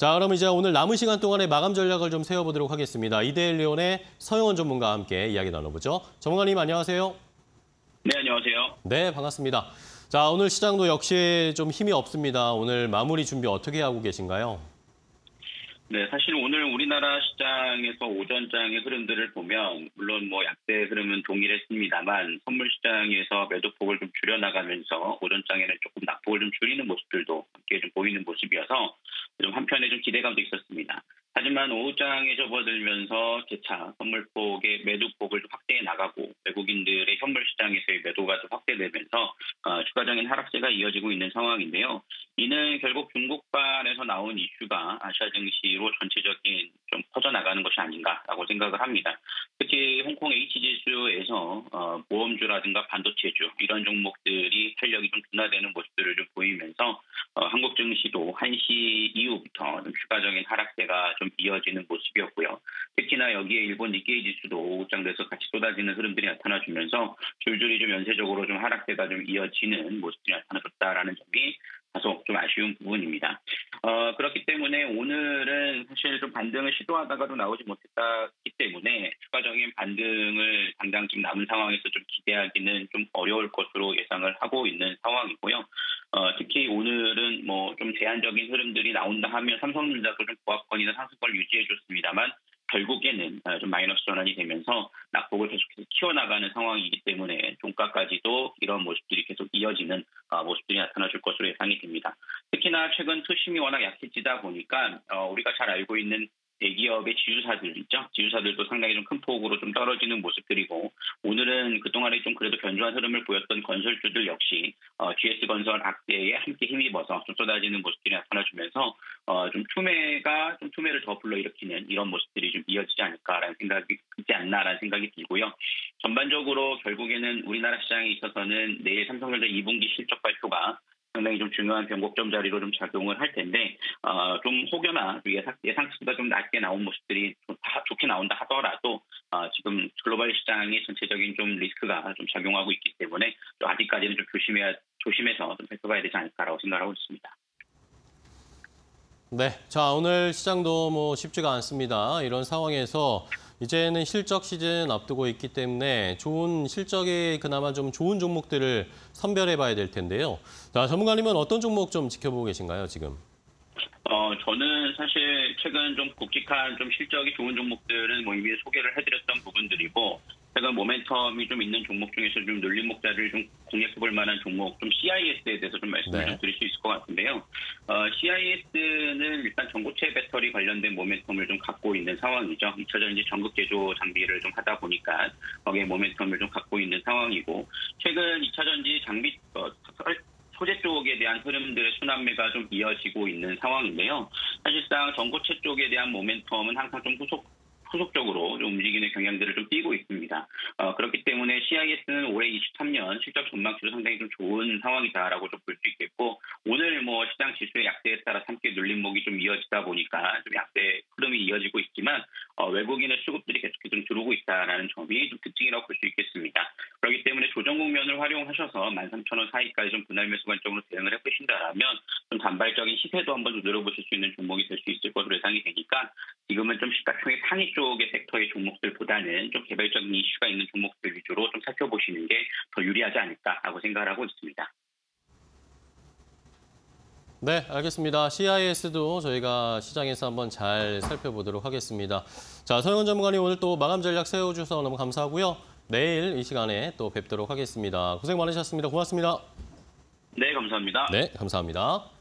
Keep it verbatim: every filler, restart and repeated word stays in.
자, 그럼 이제 오늘 남은 시간 동안의 마감 전략을 좀 세워보도록 하겠습니다. 이데일리온의 서영원 전문가와 함께 이야기 나눠보죠. 전문가님 안녕하세요. 네, 안녕하세요. 네, 반갑습니다. 자, 오늘 시장도 역시 좀 힘이 없습니다. 오늘 마무리 준비 어떻게 하고 계신가요? 네, 사실 오늘 우리나라 시장에서 오전장의 흐름들을 보면 물론 뭐 약세 흐름은 동일했습니다만 선물 시장에서 매도폭을 좀 줄여나가면서 오전장에는 조금 낙폭을 좀 줄이는 모습들도 함께 좀 보이는 모습이어서 좀 한편에 좀 기대감도 있었습니다. 하지만 오후장에 접어들면서 재차 선물폭의 매도폭을 좀 확대해 나가고 외국인들의 현물 시장에서의 매도가 좀 확대되면서 어, 추가적인 하락세가 이어지고 있는 상황인데요. 이는 결국 중국발에서 나온 이슈가 아시아 증시로 전체적인 좀 퍼져나가는 것이 아닌가라고 생각을 합니다. 특히 홍콩 H지수에서 어, 보험주라든가 반도체주 이런 종목들이 탄력이 좀 둔화되는 모습들을 좀 보이면서 어, 한국 증시도 한 시 이후부터 좀 추가적인 하락세가 좀 이어지는 모습이었고요. 특히나 여기에 일본 니케이 지수도 오후장 돼서 같이 쏟아지는 흐름들이 나타나주면서 줄줄이 좀 연쇄적으로 좀 하락세가 좀 이어지는 모습들이 나타나줬다라는 점이 다소 좀 아쉬운 부분입니다. 어, 그렇기 때문에 오늘은 사실 좀 반등을 시도하다가도 나오지 못했기 때문에 추가적인 반등을 당장 지금 남은 상황에서 좀 기대하기는 좀 어려울 것으로 예상을 하고 있는 상황이고요. 어, 특히 오늘은 뭐 좀 제한적인 흐름들이 나온다 하면 삼성전자도 좀 보합권이나 상승권을 유지해줬습니다만 결국에는 좀 마이너스 전환이 되면서 낙폭을 계속해서 키워나가는 상황이기 때문에 종가까지도 이런 모습들이 계속 이어지는 모습들이 나타나줄 것으로 예상이 됩니다. 특히나 최근 투심이 워낙 약해지다 보니까 우리가 잘 알고 있는 대기업의 지주사들 있죠. 지주사들도 상당히 좀 큰 폭으로 좀 떨어지는 모습들이고 오늘은 그동안에 좀 그래도 견조한 흐름을 보였던 건설주들 역시 어, 지에스건설 악재에 함께 힘입어서 좀 쏟아지는 모습들이 나타나주면서 어, 좀 투매가 좀 투매를 더 불러일으키는 이런 모습들이 좀 이어지지 않을까라는 생각이 있지 않나라는 생각이 들고요. 전반적으로 결국에는 우리나라 시장에 있어서는 내일 삼성전자 이 분기 실적 발표가 상당히 좀 중요한 변곡점 자리로 좀 작용을 할 텐데 어, 좀 혹여나 예상, 예상치보다 좀 낮게 나온 모습들이 좀 다 좋게 나온다 하더라도 어, 지금 글로벌 시장의 전체적인 좀 리스크가 좀 작용하고 있기 때문에 좀 아직까지는 좀 조심해야 조심해서 좀 살펴봐야 되지 않을까라고 생각하고 있습니다. 네, 자 오늘 시장도 뭐 쉽지가 않습니다. 이런 상황에서 이제는 실적 시즌 앞두고 있기 때문에 좋은 실적이 그나마 좀 좋은 종목들을 선별해봐야 될 텐데요. 자 전문가님은 어떤 종목 좀 지켜보고 계신가요 지금? 어 저는 사실 최근 좀 굵직한 좀 실적이 좋은 종목들은 뭐 이미 소개를 해드렸던 부분들이고. 최근 모멘텀이 좀 있는 종목 중에서 좀 눌림 목자를 좀 공략해볼 만한 종목, 좀 씨아이에스에 대해서 좀 말씀을 네. 좀 드릴 수 있을 것 같은데요. 어, 씨아이에스는 일단 전고체 배터리 관련된 모멘텀을 좀 갖고 있는 상황이죠. 이 차 전지 전극 제조 장비를 좀 하다 보니까 거기에 모멘텀을 좀 갖고 있는 상황이고, 최근 이 차 전지 장비 어, 소재 쪽에 대한 흐름들의 순환매가 좀 이어지고 있는 상황인데요. 사실상 전고체 쪽에 대한 모멘텀은 항상 좀 후속 후속적으로 좀 움직이는 경향들을 좀 띄고 있습니다. 어, 그렇기 때문에 씨아이에스는 올해 이십삼 년 실적 전망치도 상당히 좀 좋은 상황이다라고 좀 볼 수 있겠고, 오늘 뭐 시장 지수의 약세에 따라 함께 눌림목이 좀 이어지다 보니까 좀 약세 흐름이 이어지고 있지만 어, 외국인의 수급들이 계속해서 좀 들어오고 있다라는 점이 좀 특징이라고 볼 수 있겠습니다. 그렇기 때문에 조정 국면을 활용하셔서 만 삼천 원 사이까지 좀 분할 매수 관점으로 대응을 해보신다라면 좀 단발적인 시세도 한번 좀 늘어보실 수 있는 종목이 될 수 있을 것으로 예상이 되니까 지금은 좀 시가총액 상위 쪽의 섹터의 종목들보다는 좀 개별적인 이슈가 있는 종목들 위주로 좀 살펴보시는 게 더 유리하지 않을까라고 생각을 하고 있습니다. 네, 알겠습니다. 씨아이에스도 저희가 시장에서 한번 잘 살펴보도록 하겠습니다. 자, 서영원 전문가님 오늘 또 마감 전략 세워주셔서 너무 감사하고요. 내일 이 시간에 또 뵙도록 하겠습니다. 고생 많으셨습니다. 고맙습니다. 네, 감사합니다. 네, 감사합니다.